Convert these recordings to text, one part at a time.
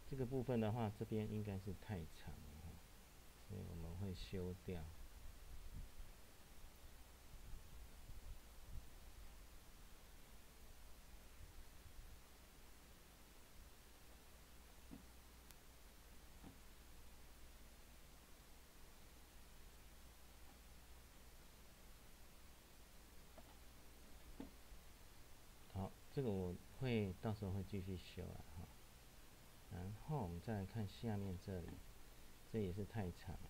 这个部分的话，这边应该是太长了，所以我们会修掉。好，这个我会到时候会继续修啊，哈。然后我们再来看下面这里，这也是太长了，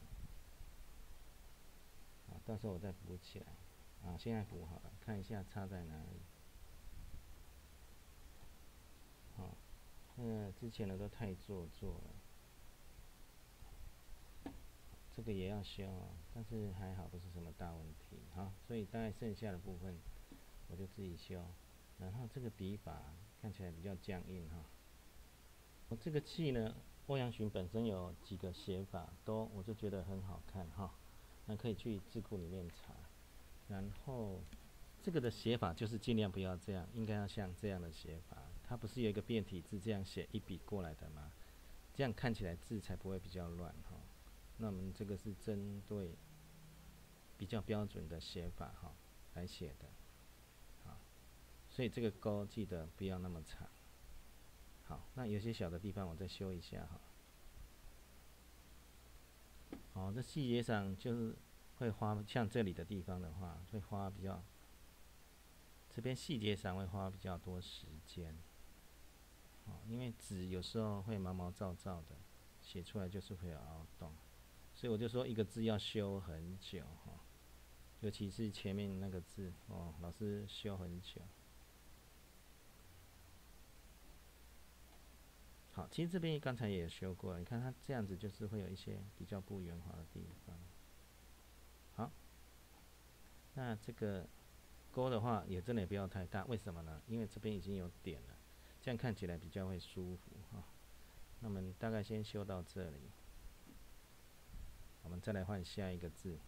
啊，到时候我再补起来。啊，现在补好了，看一下差在哪里。好，之前的都太做作了，这个也要修啊，但是还好不是什么大问题。好，所以大概剩下的部分我就自己修。然后这个笔法看起来比较僵硬哈。我这个气呢，欧阳询本身有几个写法，我就觉得很好看哈。那可以去字库里面查。然后这个的写法就是尽量不要这样，应该要像这样的写法。它不是有一个变体字这样写一笔过来的吗？这样看起来字才不会比较乱哈。那我们这个是针对比较标准的写法哈来写的，好，所以这个勾记得不要那么长。好，那有些小的地方我再修一下哈。好，这细节上就是会花，像这里的地方的话，会花比较，这边细节上会花比较多时间。因为纸有时候会毛毛躁躁的，写出来就是会有凹洞，所以我就说一个字要修很久哈，尤其是前面那个字哦，老师修很久。好，其实这边刚才也修过了，你看它这样子就是会有一些比较不圆滑的地方。好，那这个勾的话也真的也不要太大，为什么呢？因为这边已经有点了，这样看起来比较会舒服哈。那我们大概先修到这里，我们再来换下一个字。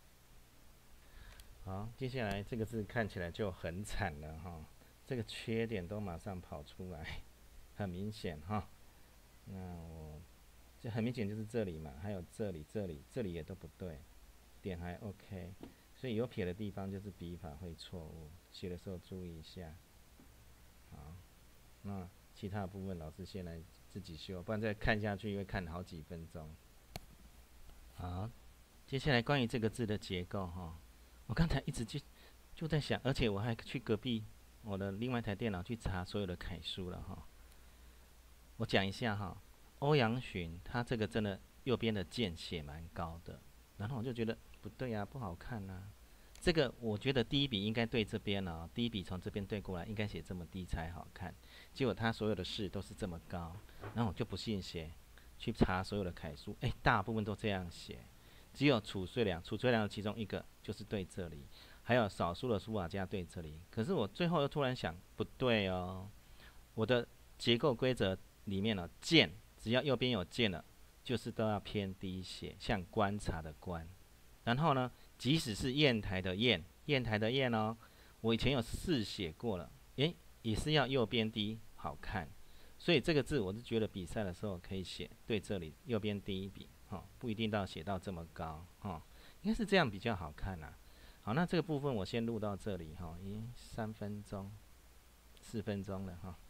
好，接下来这个字看起来就很惨了哈，这个缺点都马上跑出来，很明显哈。那我这很明显就是这里嘛，还有这里也都不对，点还 OK， 所以有撇的地方就是笔法会错误，写的时候注意一下。好，那其他的部分老师先来自己修，不然再看下去会看好几分钟。好，接下来关于这个字的结构哈，我刚才一直就在想，而且我还去隔壁我的另外一台电脑去查所有的楷书了哈。我讲一下哈，欧阳询他这个真的右边的键写蛮高的，然后我就觉得不对啊，不好看啊。这个我觉得第一笔应该对这边哦，第一笔从这边对过来，应该写这么低才好看。结果他所有的式都是这么高，然后我就不信邪，去查所有的楷书，大部分都这样写，只有褚遂良的其中一个就是对这里，还有少数的书法家对这里。可是我最后又突然想，不对哦，我的结构规则里面呢，键只要右边有键了，就是都要偏低写，像观察的观。然后呢，即使是砚台的砚，砚台的砚哦，我以前有试写过了，也是要右边低，好看。所以这个字我是觉得比赛的时候可以写对这里右边低一笔，不一定到写到这么高，应该是这样比较好看啦。好，那这个部分我先录到这里哈，已经3分钟、4分钟了哈。